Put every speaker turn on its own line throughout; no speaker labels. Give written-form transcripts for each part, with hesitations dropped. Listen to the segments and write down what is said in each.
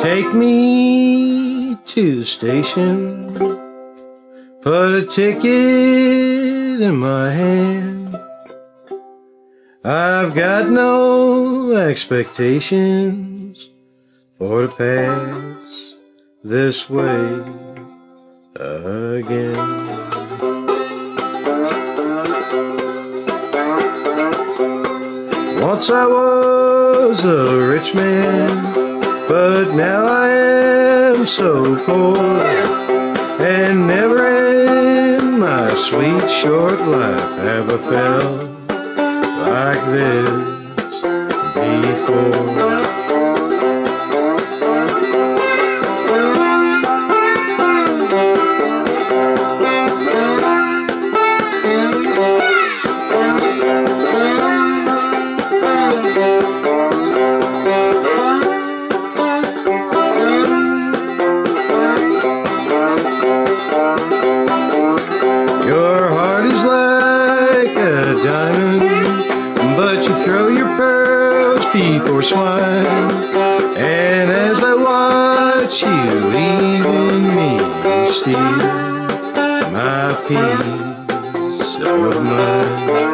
Take me to the station, put a ticket in my hand. I've got no expectations for to pass this way again. Once I was a rich man, but now I am so poor, and never in my sweet short life have I felt like this before. Your heart is like a diamond, but you throw your pearls before swine. And as I watch you leaving me, steal my peace of mind.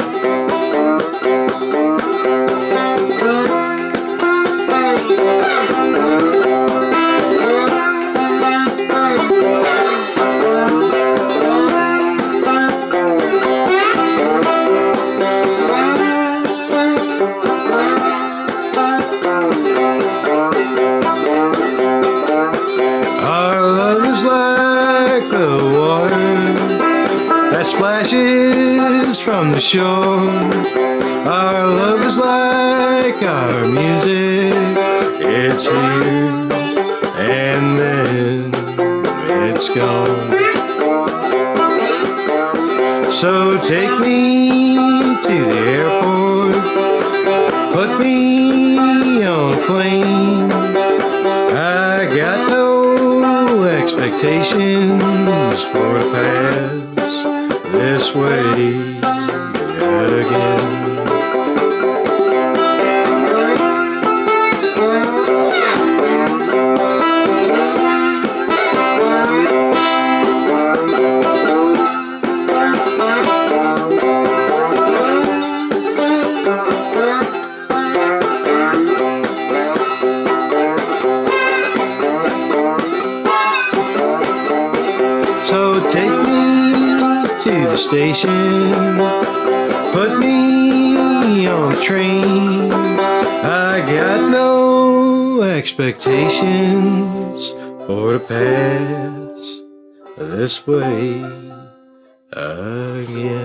The water that splashes from the shore. Our love is like our music. It's here and then it's gone. So take me to the airport, put me on a plane. I got no expectations for to pass this way again. So take me to the station, put me on the train. I got no expectations for to pass this way again.